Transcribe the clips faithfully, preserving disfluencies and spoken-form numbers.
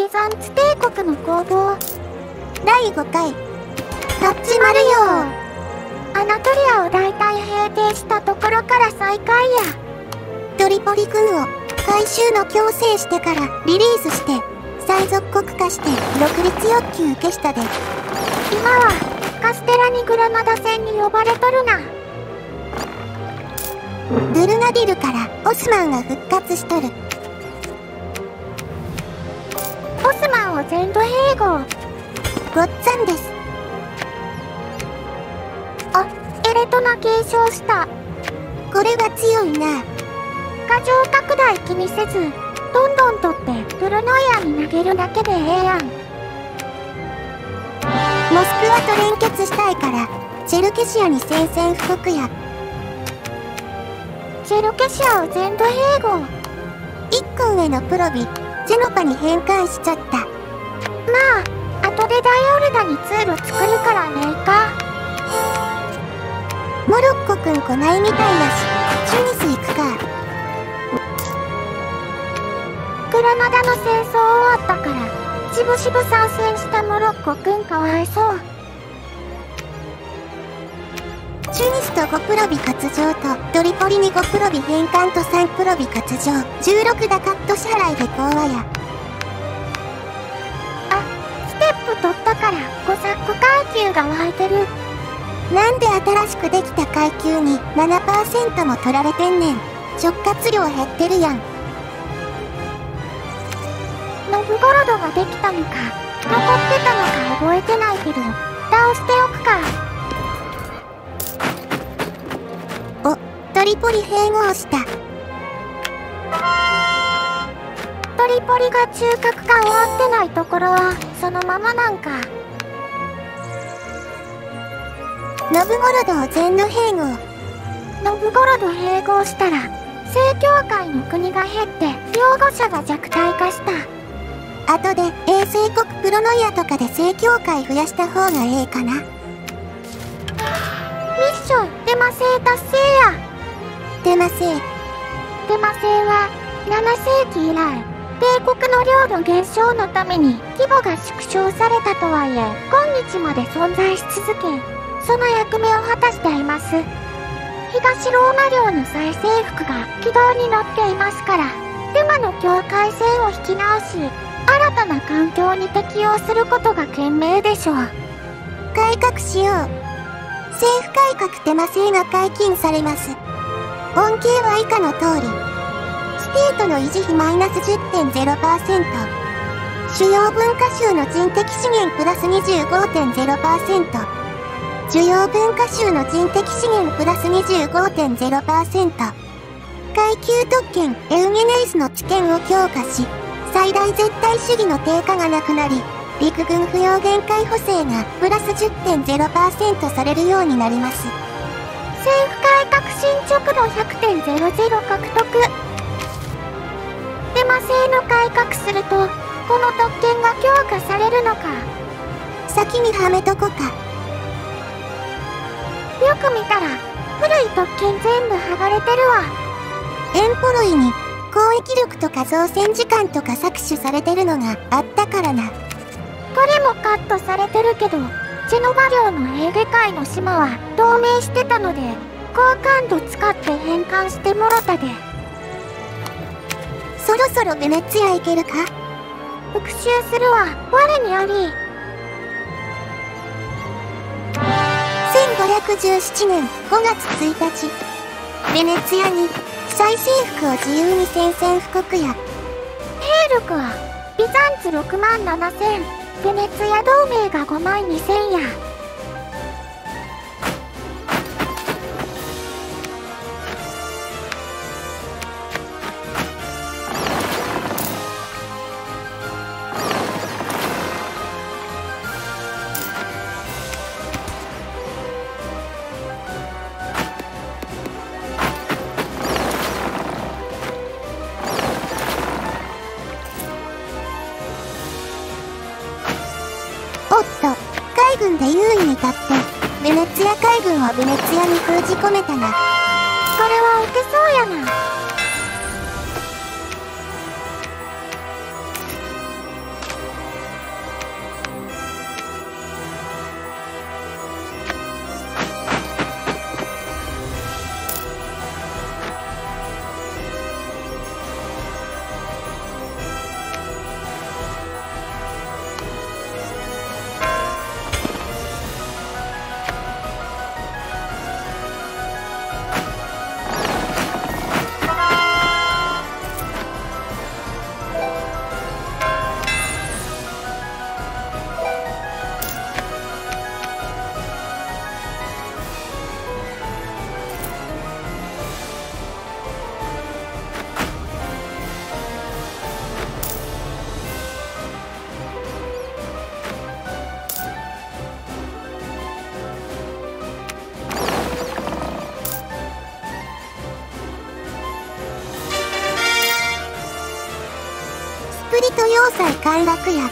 ビザンツ帝国の攻防だいごかい始まるよ。アナトリアを大体平定したところから再開や。トリポリ軍を回収の強制してからリリースして最属国化して独立欲求受けしたで。今はカステラニグラナダ戦に呼ばれとるな。ドゥルナディルからオスマンが復活しとる。オスマンを全土併合。ごっつぁんです。あ、エレトナ継承した。これは強いな。過剰拡大気にせずどんどん取ってプルノイアに投げるだけでええやん。モスクワと連結したいからチェルケシアに宣戦布告や。チェルケシアを全土併合。いっこ上のプロビジェノパに変換しちゃった。まあ後でダイオルダに通路作るからねえか。モロッコくん来ないみたいだしチュニス行くか。グラナダの戦争終わったからしぶしぶ参戦したモロッコくんかわいそう。チュニスとごプロビ割譲とトリポリにごプロビ変換とさんプロビ割譲じゅうろくダカット支払いで講和や。あ、ステップ取ったからコサック階級が湧いてる。なんで新しくできた階級に ななパーセント も取られてんねん。直轄量減ってるやん。ノブゴロドができたのか残ってたのか覚えてないけど倒しておくか。お、トリポリ併合した。トリポリが中核化終わってないところはそのままなんか。ノブゴロドを全土併合。ノブゴロド併合したら正教会の国が減って擁護者が弱体化した。後で衛星国プロノイアとかで正教会増やした方がええかな。ミッションデマ星達成や。デマ星デマ星はななせいき以来米国の領土減少のために規模が縮小されたとはいえ今日まで存在し続けその役目を果たしています。東ローマ領の再征服が軌道に乗っていますからデマの境界線を引き直し新たな環境に適応することが賢明でしょう。改革しよう。政府改革デマ制が解禁されます。恩恵は以下の通り。ステートの維持費マイナス じゅってんゼロパーセント。主要文化州の人的資源プラス にじゅうごてんゼロパーセント。主要文化州の人的資源プラス にじゅうごてんゼロパーセント。階級特権エウゲネイスの知見を強化し最大絶対主義の低下がなくなり陸軍不要限界補正がプラス じゅってんゼロパーセント されるようになります。政府改革進捗度 ひゃくてんゼロゼロ 獲得。デマ制の改革するとこの特権が強化されるのか。先にはめとこか。よく見たら古い特権全部剥がれてるわ。エンポロイに攻撃力とか造船時間とか搾取されてるのがあったからな。これもカットされてるけどジェノバ領のエーゲ海の島は同盟してたので好感度使って変換してもろたで。そろそろベネツィア行けるか。復讐するわ我にあり。せんごひゃくじゅうななねんごがつついたちベネツィアに再征服を自由に宣戦布告や。兵力はビザンツろくまんななせんベネツィア同盟がごまんにせんや。おっと、海軍で優位に立ってベネツィア海軍をベネツィアに封じ込めたな。これは受けそうやな。 ト要塞陥落や。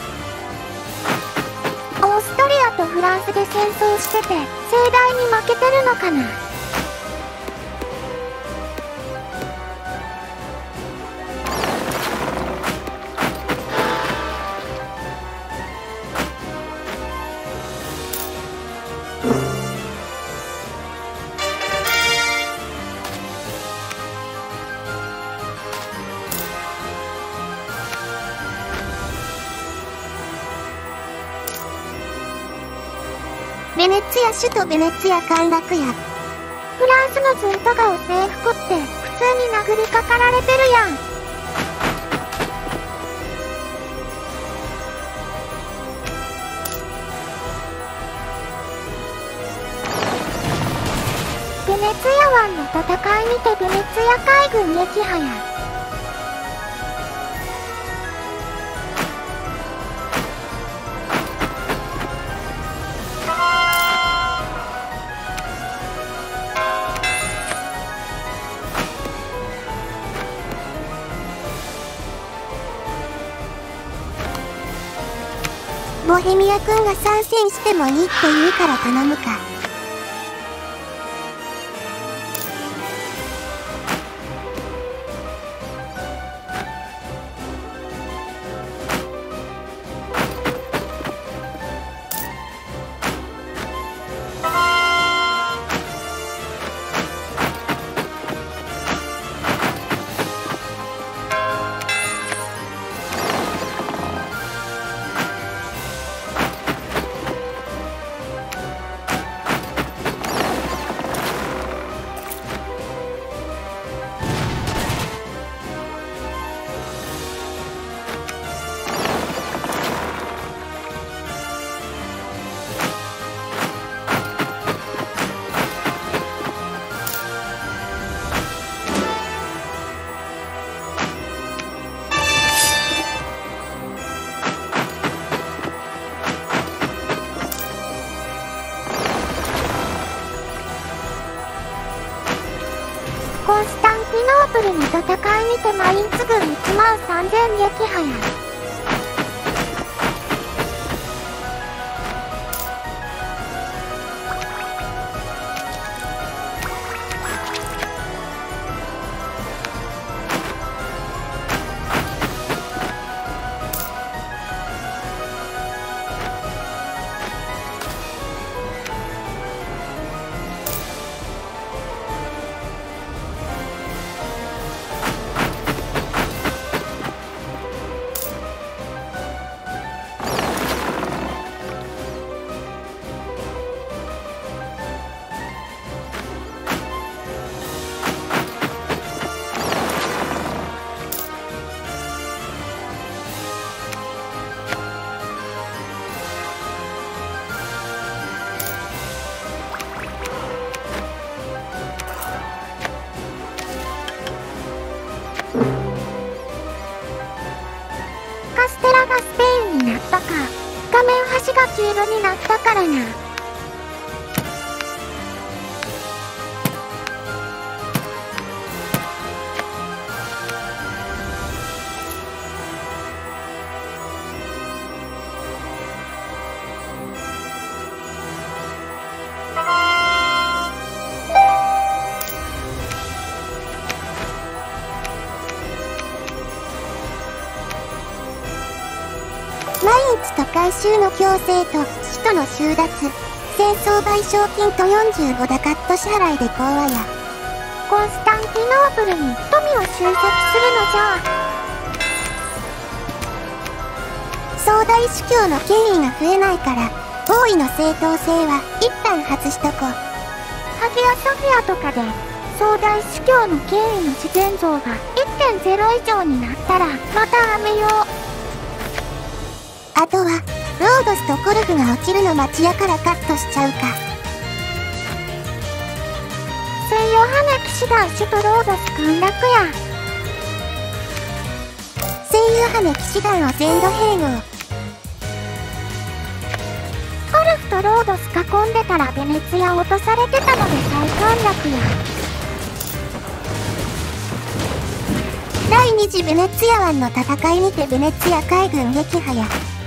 オーストリアとフランスで戦争してて盛大に負けてるのかな。ベネツィア首都ベネツィア陥落や。フランスのズンタガを征服って普通に殴りかかられてるやん。ベネツィア湾の戦いにてベネツィア海軍撃破や。ボヘミア君が参戦してもいいって言うから頼むか。コンスタンティノープルの戦いにてマインツ軍いちまんさんぜん撃破や。カステラがスペインになったか。画面端が黄色になったからな。マインツと回収の強制と首都の収奪、戦争賠償金とよんじゅうごダカット支払いで講和や。コンスタンティノープルに富を集積するのじゃ。総大主教の権威が増えないから王位の正当性は一旦外しとこ。ハギアソフィアとかで総大主教の権威の自然像が いってんゼロ 以上になったらまたやめよう。あとはロードスとコルフが落ちるの待ちやからカットしちゃうか。西洋派騎士団首都ロードス陥落や。西洋派騎士団を全土併合。コルフとロードス囲んでたらベネツィア落とされてたので再陥落や。大第二次ベネツィア湾の戦いにてベネツィア海軍撃破や。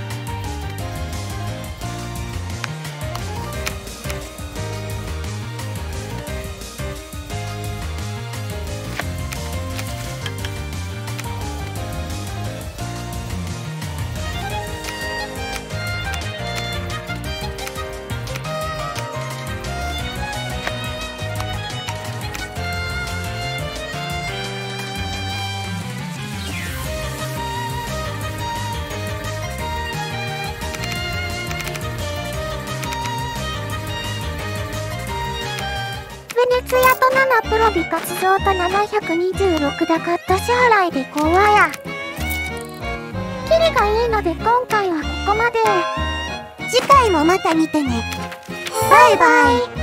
ベネツィアとななプロビ活動とななひゃくにじゅうろくだかった支払いで講和や。キリがいいので今回はここまで。次回もまた見てね。バイバイ。